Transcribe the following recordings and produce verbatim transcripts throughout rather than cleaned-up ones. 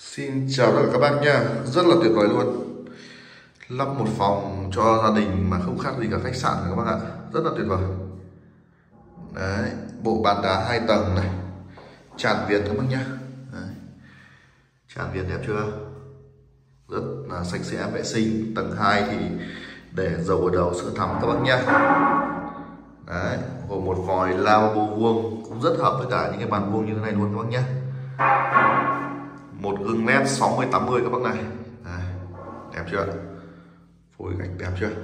Xin chào tất cả các bác nha, rất là tuyệt vời luôn. Lắp một phòng cho gia đình mà không khác gì cả khách sạn các bác ạ, rất là tuyệt vời. Đấy, bộ bàn đá hai tầng này, tràn viền các bác nhá. Đấy. Tràn viền đẹp chưa? Rất là sạch sẽ vệ sinh. Tầng hai thì để dầu ở đầu sữa thắm các bác nhá. Đấy, gồm một vòi lavabo vuông cũng rất hợp với cả những cái bàn vuông như thế này luôn các bác nhá. Một gương led sáu mươi tám mươi các bác này. Đấy, đẹp chưa? Phối gạch đẹp chưa?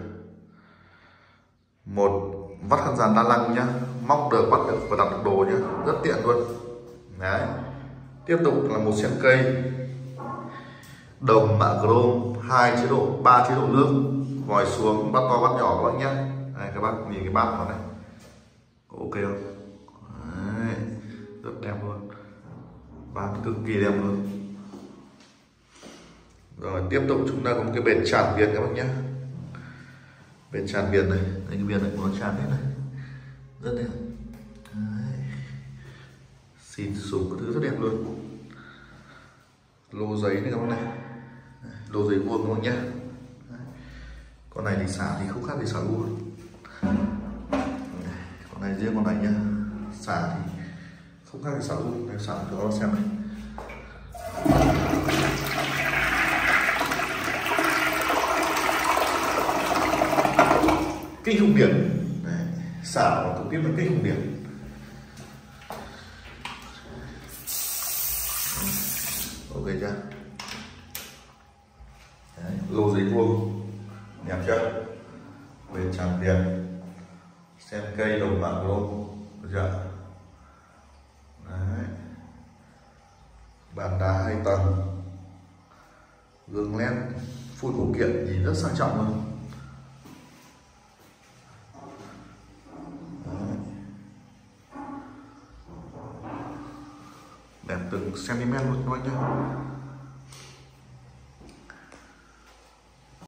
Một vắt khăn giàn đa năng nhá, móc được, bắt được và đặt được đồ nhá, rất tiện luôn. Đấy, tiếp tục là một sen cây đồng mạ chrome, hai chế độ, ba chế độ nước, vòi xuống bắt to bắt nhỏ các bác nhá. Đây các bác nhìn cái bát nó này, ok không? Đấy, rất đẹp luôn, bát cực kỳ đẹp luôn. Rồi tiếp tục chúng ta có một cái bền tràn viền các bác nhé. Bền tràn viền này, đây cái viền này của nó tràn hết này, rất đẹp. Đấy. Xịn súng cái thứ rất đẹp luôn. Lô giấy này các bác này, lô giấy vuông các bác nhé. Con này thì xả thì không khác gì xả luôn. Con này riêng con này nhá, xả thì không khác gì xả luôn. Đây xả cho các bác xem này. Kinh khủng điển, xả nó trực tiếp là kinh khủng điển. Ok chưa? Đấy, lô giấy vuông đẹp chưa? Bên tràn viền, sen cây đồng bạc luôn, được chưa? Đấy, bàn đá hai tầng, gương led phun phụ kiện nhìn rất sang trọng luôn. Đẹp từng cm luôn các bác nhé.